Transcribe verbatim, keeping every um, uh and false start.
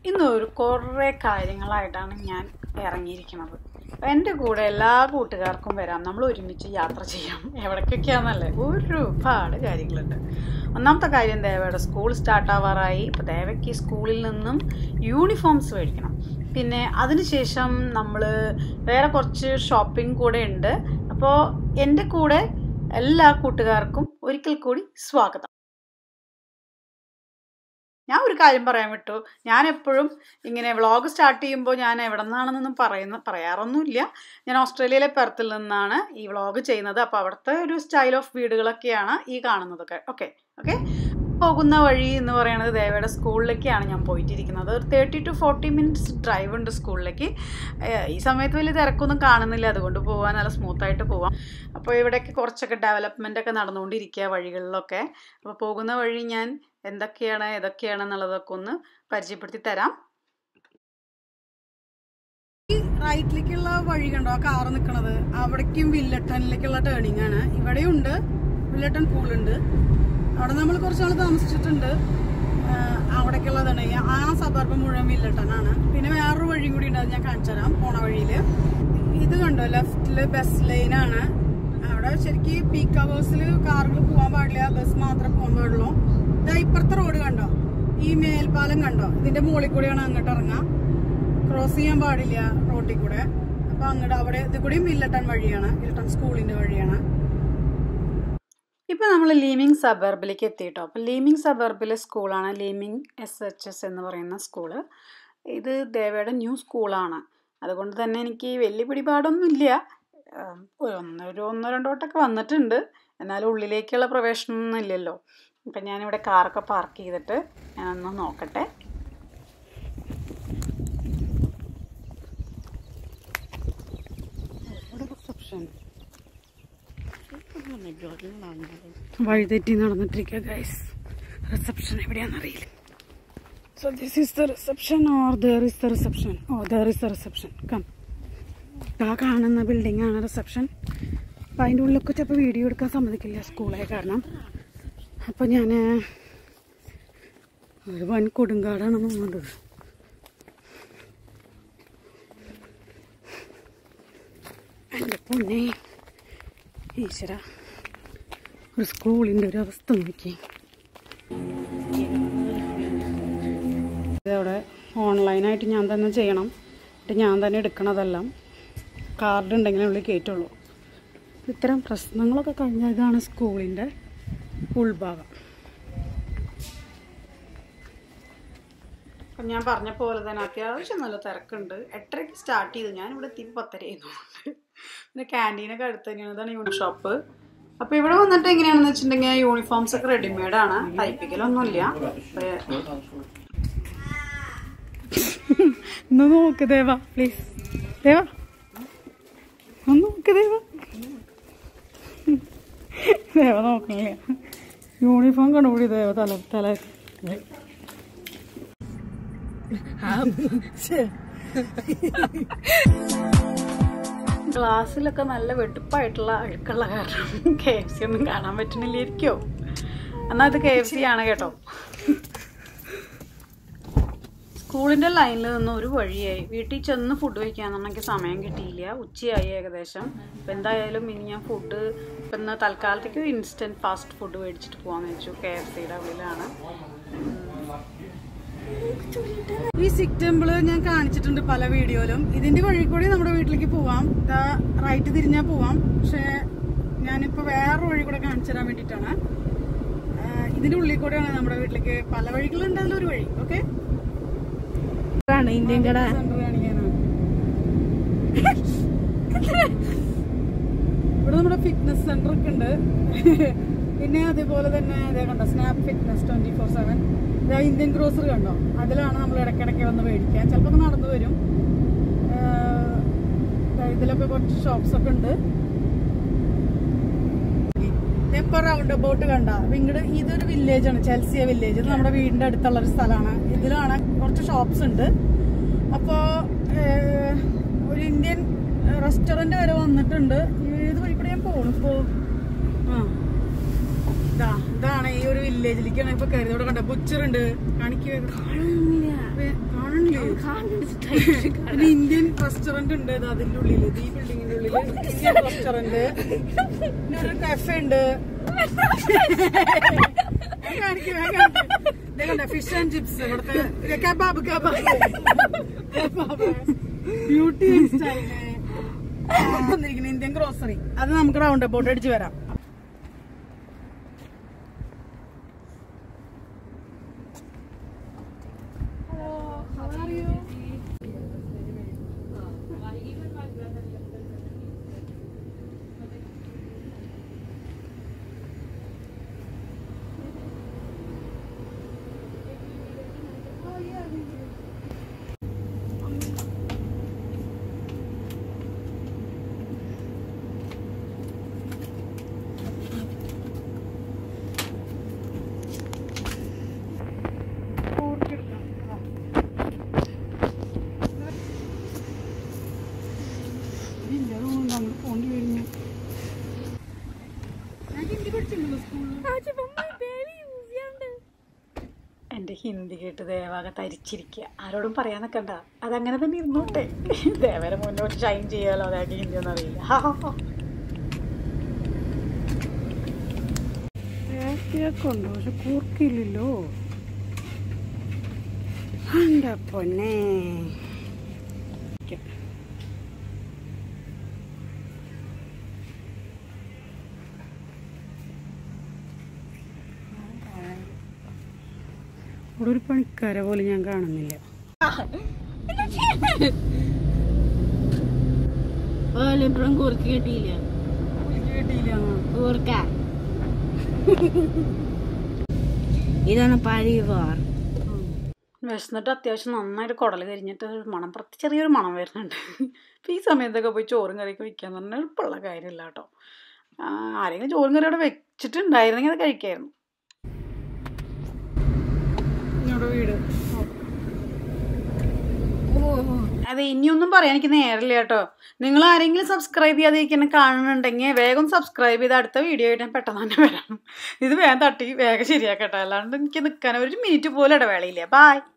ഇന്നൊരു കുറേ കാര്യങ്ങളായിട്ടാണ് ഞാൻ ഇറങ്ങിയിരിക്കുന്നത്. എൻ്റെ കൂടെ എല്ലാ കൂട്ടുകാർക്കും വരാം, നമ്മൾ ഒരുമിച്ച് യാത്ര ചെയ്യാം. എവിടേക്കൊക്കെയാണെന്നല്ലേ, ഒരുപാട് കാര്യങ്ങളുണ്ട്. ഒന്നാമത്തെ കാര്യം, ദേവയുടെ സ്കൂൾ സ്റ്റാർട്ട് ആവാറായി. ഇപ്പോൾ ദേവയ്ക്ക് സ്കൂളിൽ നിന്നും യൂണിഫോംസ് മേടിക്കണം. പിന്നെ അതിനുശേഷം നമ്മൾ വേറെ കുറച്ച് ഷോപ്പിംഗ് കൂടെ ഉണ്ട്. അപ്പോൾ എൻ്റെ കൂടെ എല്ലാ കൂട്ടുകാർക്കും ഒരിക്കൽ കൂടി സ്വാഗതം. ഞാൻ ഒരു കാര്യം പറയാൻ വിട്ടു. ഞാൻ എപ്പോഴും ഇങ്ങനെ വ്ളോഗ് സ്റ്റാർട്ട് ചെയ്യുമ്പോൾ ഞാൻ എവിടെ നിന്നാണെന്നൊന്നും പറയുന്ന പറയാറൊന്നുമില്ല. ഞാൻ ഓസ്ട്രേലിയയിലെ പെർത്തിൽ നിന്നാണ് ഈ വ്ളോഗ് ചെയ്യുന്നത്. അപ്പോൾ അവിടുത്തെ ഒരു സ്റ്റൈൽ ഓഫ് വീടുകളൊക്കെയാണ് ഈ കാണുന്നതൊക്കെ. ഓക്കെ ഓക്കെ പോകുന്ന വഴി എന്ന് പറയുന്നത് ദേവയുടെ സ്കൂളിലേക്കാണ് ഞാൻ പോയിട്ടിരിക്കുന്നത്. ഒരു thirty two forty minutes drive ഉണ്ട് സ്കൂളിലേക്ക്. ഈ സമയത്ത് വലിയ തിരക്കൊന്നും കാണുന്നില്ല, അതുകൊണ്ട് പോകാൻ നല്ല സ്മൂത്തായിട്ട് പോവാം. അപ്പോൾ ഇവിടെയൊക്കെ കുറച്ചൊക്കെ ഡെവലപ്മെൻ്റ് ഒക്കെ നടന്നുകൊണ്ടിരിക്കുക വഴികളിലൊക്കെ. അപ്പോൾ പോകുന്ന വഴി ഞാൻ എന്തൊക്കെയാണ് ഏതൊക്കെയാണ് എന്നുള്ളതൊക്കെ ഒന്ന് പരിചയപ്പെടുത്തി തരാം. ഈ റൈറ്റിലേക്കുള്ള വഴി കണ്ടോ, ആ കാറ് നിൽക്കണത് അവിടേക്കും വില്ലട്ടണിലേക്കുള്ള ടേണിംഗ് ആണ്. ഇവിടെയുണ്ട് വില്ലട്ടൺ പൂളുണ്ട്, അവിടെ നമ്മൾ കുറച്ചാൾ താമസിച്ചിട്ടുണ്ട്. അവിടേക്കുള്ളതാണ് ആ സബർബ് മുഴുവൻ വില്ലട്ടനാണ്. പിന്നെ വേറൊരു വഴിയും കൂടി ഉണ്ട്, അത് ഞാൻ കാണിച്ചു തരാം. പോണ വഴിയില് ഇത് കണ്ടോ, ലെഫ്റ്റില് ബസ് ലൈനാണ്. അവിടെ ശരിക്കും പീക്ക് അവേഴ്സിൽ കാറുകൾ പോകാൻ പാടില്ല, ബസ് മാത്രമേ പോകാൻ പാടുള്ളൂ. ഇപ്പുറത്തെ റോഡ് കണ്ടോ, ഈ മേൽപ്പാലം കണ്ടോ, ഇതിന്റെ മുകളിൽ കൂടെയാണ് അങ്ങോട്ട് ഇറങ്ങാം. ക്രോസ് ചെയ്യാൻ പാടില്ല റോഡിൽ കൂടെ. അപ്പൊ അങ്ങോട്ട് അവിടെ ഇത് കൂടി വില്ലട്ടൺ വഴിയാണ്, വില്ലട്ടൺ സ്കൂളിന്റെ വഴിയാണ്. ഇപ്പൊ നമ്മൾ ലീമിംഗ് സബർബിലേക്ക് എത്തിയിട്ടോ. അപ്പൊ ലീമിംഗ് സബർബിലെ സ്കൂളാണ് ലീമിംഗ് എസ് എച്ച് എസ് എന്ന് പറയുന്ന സ്കൂള്. ഇത് ദേവയുടെ ന്യൂ സ്കൂളാണ്, അതുകൊണ്ട് തന്നെ എനിക്ക് വലിയ പിടിപാടൊന്നും ഇല്ല. ഒന്നോ ഒന്നോ രണ്ടോ വട്ടമൊക്കെ വന്നിട്ടുണ്ട്, എന്നാലും ഉള്ളിലേക്കുള്ള പ്രവേശനമൊന്നും ഇല്ലല്ലോ. അപ്പം ഞാനിവിടെ കാറൊക്കെ പാർക്ക് ചെയ്തിട്ട് ഞാനൊന്ന് നോക്കട്ടെ. വഴിതെറ്റി നടന്നിട്ടിരിക്കുക ഗൈസ്. റിസപ്ഷൻ എവിടെയാണെന്നറിയില്ല. So this is the reception or there is the reception. Oh there is the reception. Come, ആ കാണുന്ന ബിൽഡിംഗ് ആണ് റിസപ്ഷൻ. അപ്പം അതിൻ്റെ ഉള്ളിലൊക്കെ ചിലപ്പോൾ വീഡിയോ എടുക്കാൻ സമ്മതിക്കില്ല സ്കൂളായ കാരണം. അപ്പം ഞാൻ ഒരു വൻ കൊടുങ്കാടാണ് തോന്നുന്നത്. എൻ്റെ പൊന്നെ ഈശ്വര, ഒരു സ്കൂളിൻ്റെ ഒരു അവസ്ഥ നോക്കി. ഇതവിടെ ഓൺലൈനായിട്ട് ഞാൻ തന്നെ ചെയ്യണം, എന്നിട്ട് ഞാൻ തന്നെ എടുക്കണതെല്ലാം. കാർഡ് ഉണ്ടെങ്കിലേ ഉള്ളിൽ കയറ്റുള്ളൂ. ഇത്തരം പ്രശ്നങ്ങളൊക്കെ കഴിഞ്ഞ ഇതാണ് സ്കൂളിൻ്റെ ഉൾഭാഗം. അപ്പം ഞാൻ പറഞ്ഞ പോലെ തന്നെ അത്യാവശ്യം നല്ല തിരക്കുണ്ട്. എട്ടരയ്ക്ക് സ്റ്റാർട്ട് ചെയ്തു, ഞാനിവിടെ എത്തി പത്തര ചെയ്യുന്നുണ്ട്. പിന്നെ ക്യാൻറ്റീനൊക്കെ അടുത്ത് തന്നെയാണ്. ഇതാണ് യൂണിഫോം ഷോപ്പ്. അപ്പോൾ ഇവിടെ വന്നിട്ട് എങ്ങനെയാണെന്ന് വെച്ചിട്ടുണ്ടെങ്കിൽ യൂണിഫോംസ് ഒക്കെ റെഡിമെയ്ഡാണ്, തയ്പ്പിക്കലൊന്നുമില്ല. ഒന്ന് നോക്ക് ദേവ, പ്ലീസ് ദേവ, ഒന്ന് നോക്ക് ദേവ. ദേവ നോക്കണില്ല, യൂണിഫോം കണ്ടുകൂടി ദേവ തല തല ഗ്ലാസ്സിലൊക്കെ നല്ല വെടുപ്പായിട്ടുള്ള അഴുക്കുള്ള കാരണം കെ എഫ് സി ഒന്നും കാണാൻ പറ്റണില്ലായിരിക്കോ. എന്നാൽ അത് കെ എഫ് സി ആണ് കേട്ടോ. സ്കൂളിൻ്റെ ലൈനിൽ നിന്ന് ഒരു വഴിയായി. വീട്ടിൽ ചെന്ന് ഫുഡ് കഴിക്കാന്നുണ്ടെങ്കിൽ സമയം കിട്ടിയില്ല, ഉച്ചയായി ഏകദേശം. അപ്പം എന്തായാലും ഇനി ഞാൻ ഫുഡ് ഇപ്പം ഇന്ന് തൽക്കാലത്തേക്ക് ഇൻസ്റ്റൻറ്റ് ഫാസ്റ്റ് ഫുഡ് മേടിച്ചിട്ട് പോകാമെന്ന് വെച്ചു. കെ എഫ് സിയുടെ ഉള്ളിലാണ്. ഈ സിക് ടെമ്പിള് ഞാൻ കാണിച്ചിട്ടുണ്ട് പല വീഡിയോയിലും. ഇതിന്റെ വഴി കൂടി നമ്മുടെ വീട്ടിലേക്ക് പോവാം, റൈറ്റ് തിരിഞ്ഞാൽ പോവാം. പക്ഷെ ഞാനിപ്പോ വേറെ വഴി കൂടെ കാണിച്ചു തരാൻ വേണ്ടിട്ടാണ്. ഇതിന്റെ ഉള്ളിൽ കൂടെയാണ് നമ്മുടെ വീട്ടിലേക്ക്. പല വഴികളുണ്ട്, അതിലൊരു വഴി. ഓക്കെ, ഇന്ത്യൻ കട കാണിക്കാനാണ്. ഇവിടെ നമ്മുടെ ഫിറ്റ്നസ് സെന്റർ ഒക്കെ ഉണ്ട്. പിന്നെ അതേപോലെ തന്നെ ഇതേ കണ്ടോ, Snap Fitness twenty four seven. Indian grocery കണ്ടോ, അതിലാണ് നമ്മൾ ഇടയ്ക്കിടയ്ക്ക് വന്ന് മേടിക്കാൻ. ചിലപ്പോൾ നടന്നു വരും. ഇതിലൊക്കെ കുറച്ച് ഷോപ്സ് ഒക്കെ ഉണ്ട്. ഇപ്പൊ റൗണ്ട് അബൌട്ട് കണ്ട ഇങ്ങോട്ട് ഇതൊരു വില്ലേജ് ആണ്, ചെൽസിയ വില്ലേജ്. ഇത് നമ്മുടെ വീടിന്റെ അടുത്തുള്ള ഒരു സ്ഥലമാണ്. ഇതിലാണ് കുറച്ച് ഷോപ്സ് ഉണ്ട്. അപ്പോ ഒരു ഇന്ത്യൻ റെസ്റ്റോറന്റ് വരെ വന്നിട്ടുണ്ട്. ഏത് വഴി കൂടെ ഞാൻ പോണു ഇപ്പോ. ആ ഇതാ ഇതാണ് ഈ ഒരു വില്ലേജ്. വില്ലേജിലേക്കാണ് ഇപ്പൊ കയറി. ഇവിടെ കണ്ട ബുച്ചറുണ്ട്, കാണിക്കുക കാണില്ലേ. ഇന്ത്യൻ റെസ്റ്റോറന്റ് ഉണ്ട് അതിന്റെ ഉള്ളില്, ഈ ബിൽഡിങ്ങിന്റെ ഉള്ളില് ഇന്ത്യൻ റെസ്റ്റോറന്റ്, പിന്നെ ഒരു കഫേ ഉണ്ട്. ഫിഷ് ആൻഡ് ചിപ്സ്, ഇവിടുത്തെ kebab kebab kebab beauty style വന്നിരിക്കുന്ന ഇന്ത്യൻ ഗ്രോസറി. അത് നമുക്ക് റൗണ്ട് അബൌട്ട് അടിച്ച് വരാം. എൻ്റെ ഹിന്ദി കേട്ട് ദേവാകെ തരിച്ചിരിക്കുക. ആരോടും പറയാൻ നിൽക്കണ്ട, അതങ്ങനെ തന്നെ ഇരുന്നോട്ടെ. ദേവരെ മുന്നോട്ട് ഷൈൻ ചെയ്യാലോ. അതായത് ഹിന്ദി ഒന്നും അറിയില്ല. ഉണ്ടോ പക്ഷെ കൂർക്കില്ലല്ലോ. എൻ്റെ പൊന്നെ ഇവിടെ ഒരു പണിക്കാരെ പോലെ ഞാൻ കാണുന്നില്ല. കൂർക്ക കിട്ടിയില്ല കിട്ടിയില്ല കൂർക്ക. ഇതാണ് പരിവാർ. വിശന്നിട്ട് അത്യാവശ്യം നന്നായിട്ട് കുടൽ കരിഞ്ഞിട്ട് മണം, പ്രത്യേക ചെറിയൊരു മണം വരുന്നുണ്ട്. അപ്പം ഈ സമയത്തൊക്കെ പോയി ചോറും കറിയൊക്കെ വെക്കാന്ന് പറഞ്ഞാൽ എളുപ്പമുള്ള കാര്യമില്ല കേട്ടോ. ആരെങ്കിലും ചോറും കറി അവിടെ വെച്ചിട്ടുണ്ടായിരുന്നെങ്കിൽ അത് കഴിക്കായിരുന്നു. വീട് അതെ, ഇനിയൊന്നും പറയാൻ എനിക്ക് നേരില്ല കേട്ടോ. നിങ്ങൾ ആരെങ്കിലും സബ്സ്ക്രൈബ് ചെയ്യാതിരിക്കുന്ന കാണുന്നുണ്ടെങ്കിൽ വേഗം സബ്സ്ക്രൈബ് ചെയ്ത് അടുത്ത വീഡിയോ ആയിട്ട് ഞാൻ പെട്ടെന്ന് തന്നെ വരാം. ഇത് വേഗം തട്ടി വേഗം ശരിയാക്കട്ടെ, അല്ലാണ്ട് എനിക്ക് നിൽക്കാൻ ഒരു മിനിറ്റ് പോലും ഇടവേളയില്ല. ബായ്.